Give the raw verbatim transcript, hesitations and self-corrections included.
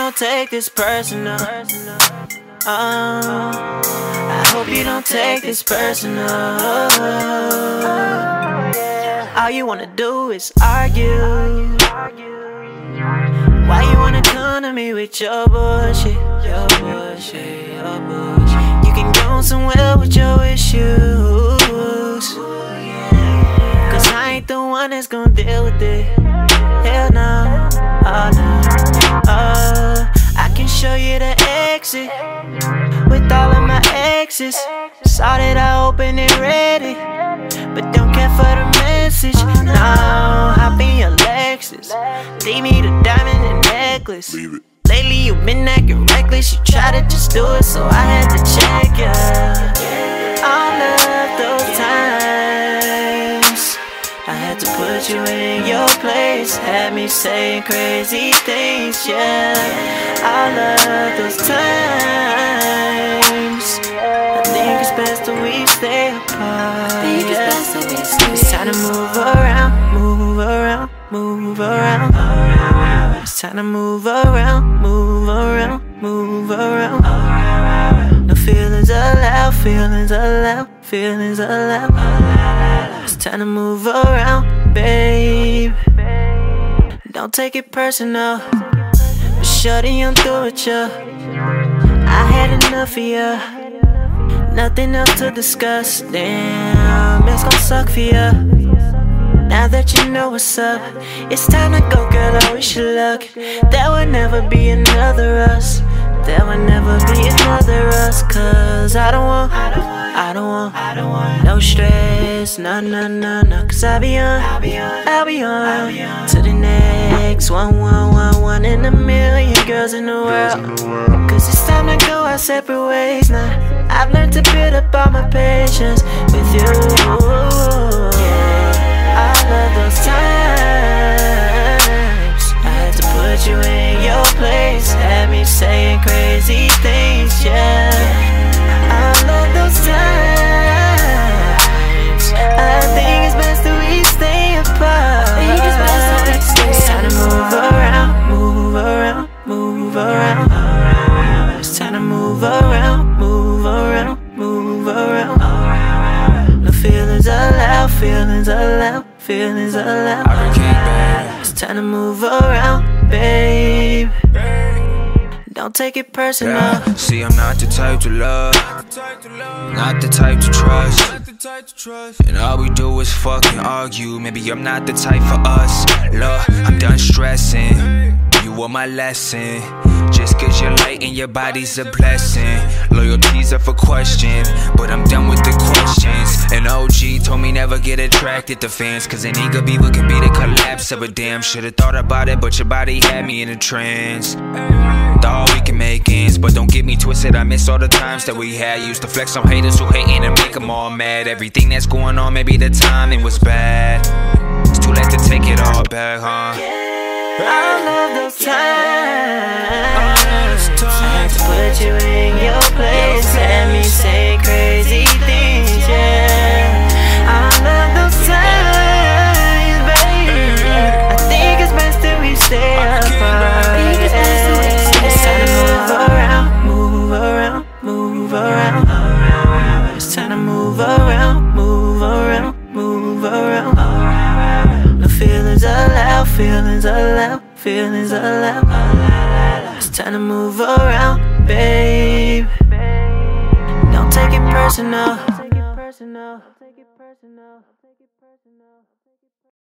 don't take this personal. Uh, I hope you don't take this personal. All you wanna do is argue. Why you wanna come to me with your bullshit? Your bullshit, your bullshit. You can go somewhere with your issues, cause I ain't the one that's gonna deal with it. Hell no, oh no. Uh, I can show you the exit with all of my exes. Saw that I opened and read it, but don't care for the message. No, hop in your Lexus, leave me the diamond and necklace. Lately you been acting reckless. You try to just do it, so I had to check ya. All of those times I had to put you in your place, had me saying crazy things, yeah. All of those times I think it's best that we stay apart, yeah. It's time to move around, move around, move around. It's time to move around, move around, move around. No feelings allowed, feelings allowed, feelings allowed. It's time to move around, babe. Don't take it personal, but shorty, I'm through with ya. I had enough of ya, nothing else to discuss. Damn, it's gon' suck for ya. Now that you know what's up, it's time to go, girl, I wish you luck. There would never be another us, there would never be another us. Cause I don't want, I don't want, I don't want no stress, no, no, no, no. Cause I'll be on, I'll be on, I'll be on to the next one, one, one, one in a million girls in the world. Cause it's time to go our separate ways now. I've learned to build up all my patience with you. All of those times I had to put you in your place, had me saying crazy things, yeah. All of those times I think it's best that we stay apart. It's time to move around, move around, move around. It's time to move around, move around, move around. No feelings allowed, feelings allowed, feelings allowed. It's time to move around, babe. Don't take it personal. Yeah. See, I'm not the type to love, not the type to trust, and all we do is fucking argue. Maybe I'm not the type for us. Look, I'm done stressing, you were my lesson. Just cause you're light and your body's a blessing. Loyalty's up for question, but I'm done with the questions. An O G told me never get attracted to fans, cause an eager beaver can be the collapse of a dam. Should've thought about it, but your body had me in a trance. Thought we can make ends, but don't get me twisted, I miss all the times that we had. Used to flex on haters who hating and make them all mad. Everything that's going on, maybe the timing was bad. It's too late to take it all back, huh? All of those times I had to put you in your place, had me say crazy things, yeah. All of those times, baby, I think it's best that we stay apart. It's time to move around, move around, move around. It's time to move around, move around, move around. No feelings allowed, feelings allowed, feelings allowed. It's time to move around, babe. Don't take it personal.